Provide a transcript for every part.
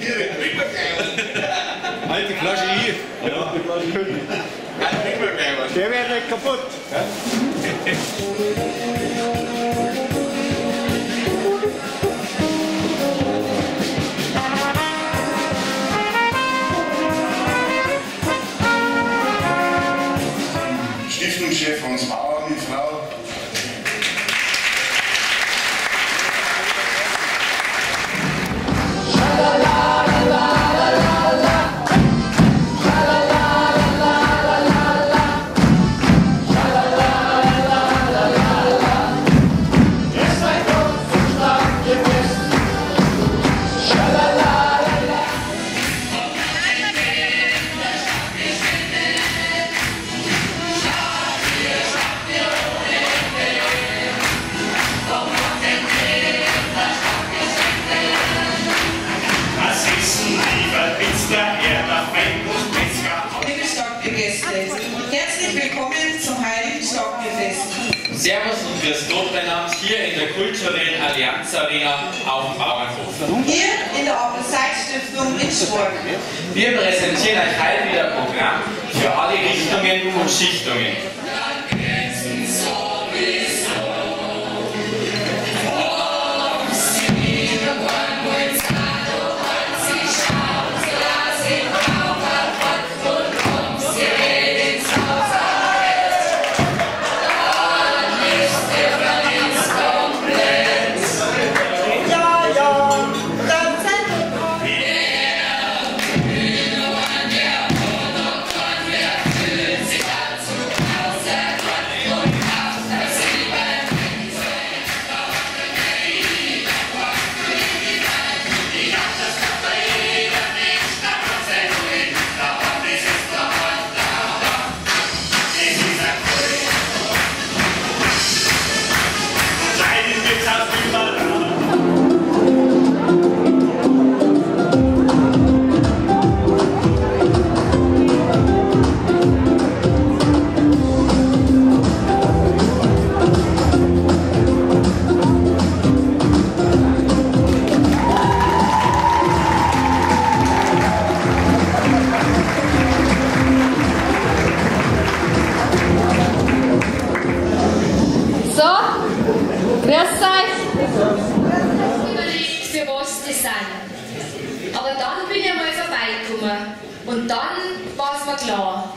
Halt die Flasche hier. Ja, die Flasche können. Der wird nicht kaputt. Ja? Stiftungschef Hans Bauer, die Frau. Herzlich willkommen zum Heiligen Stockbierfest. Servus und grüß Gott miteinander hier in der kulturellen Allianz Arena auf dem Bauernhof. Hier in der Appel-Seid-Stiftung in Schwab. Wir präsentieren euch heute wieder ein Programm für alle Richtungen und Schichtungen. Grüß euch! Überlegt, für was die sind. Aber dann bin ich einmal vorbeigekommen. Und dann war es mir klar.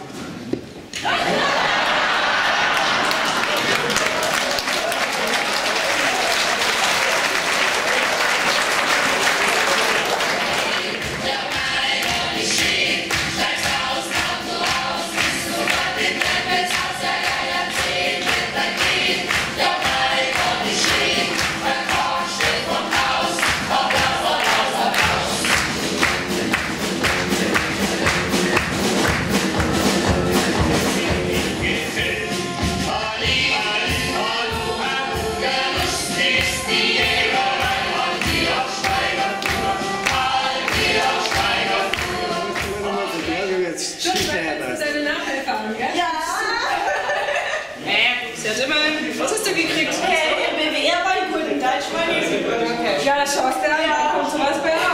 Was hast du gekriegt? BWR war die guten Deutsch war die. Ja, das schaust du an, da kommt sowas bei raus.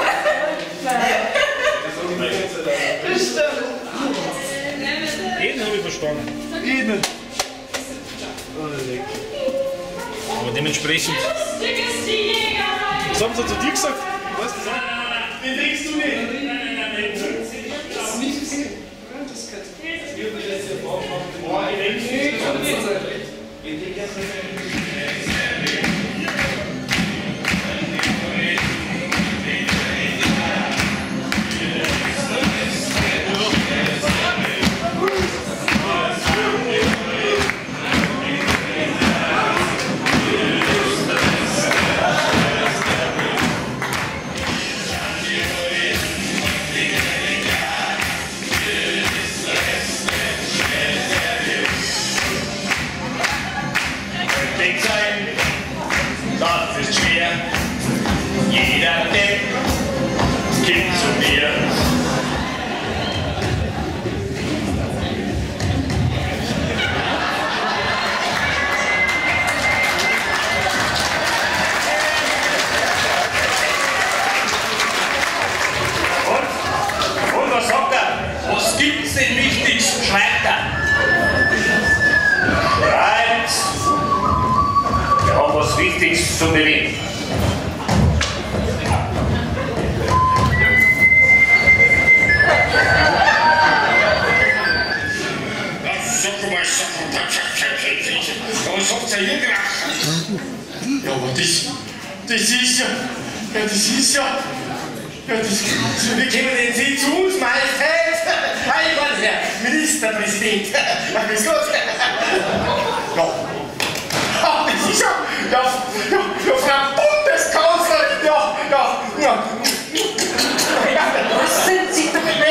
Das stimmt. Jeden habe ich verstanden. Jeden. Aber dementsprechend. Was haben sie zu dir gesagt? Was? Den trinkst du nicht. Big time. weiter. Right. Wir haben was Wichtiges zu bereden. Was habt ihr hier gemacht? Ja, aber das ist ja, wie kommen denn Sie zu uns, Majestät? Mein Herr Ministerpräsident. Ja, grüß Gott. Ja. Ah, das ist ja, Frau Bundeskanzlerin, ja. Was sind Sie doch nicht?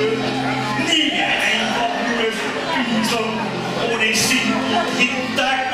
Ohne Sinn, jeden Tag